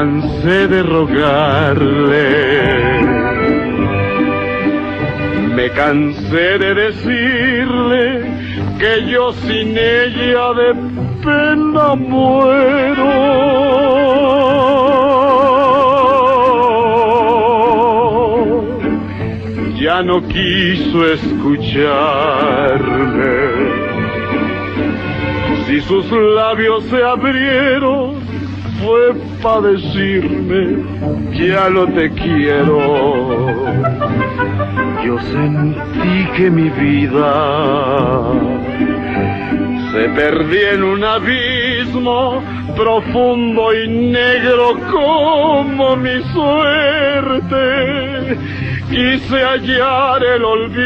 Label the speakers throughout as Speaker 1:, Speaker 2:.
Speaker 1: cansé de rogarle, me cansé de decirle que yo sin ella de pena muero. Ya no quiso escucharme. Si sus labios se abrieron, fue pa' decirme, ya no te quiero. Yo sentí que mi vida se perdía en un abismo profundo y negro como mi suerte. Quise hallar el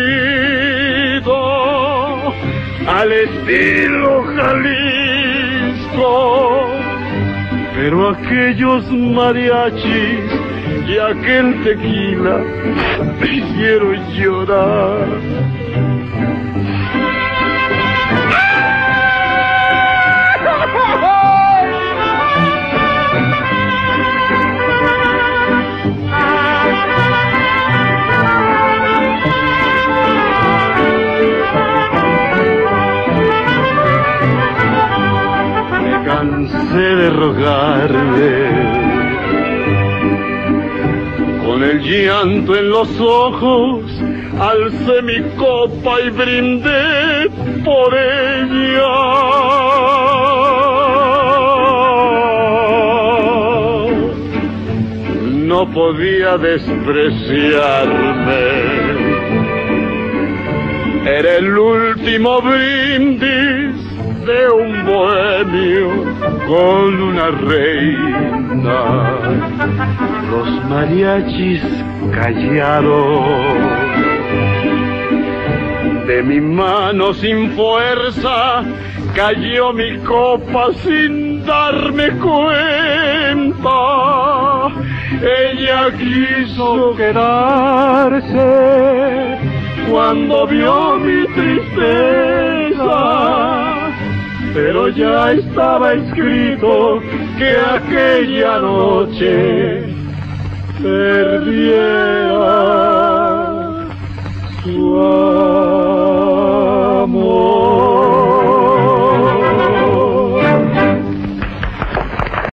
Speaker 1: olvido al estilo Jalisco, pero aquellos mariachis y aquel tequila me hicieron llorar. Cansé de rogarle, con el llanto en los ojos, alcé mi copa y brindé por ella. No podía despreciarme, era el último brindis de un bohemio con una reina. Los mariachis callaron, de mi mano sin fuerza cayó mi copa sin darme cuenta. Ella quiso quedarse cuando vio mi tristeza, pero ya estaba escrito que aquella noche perdiera su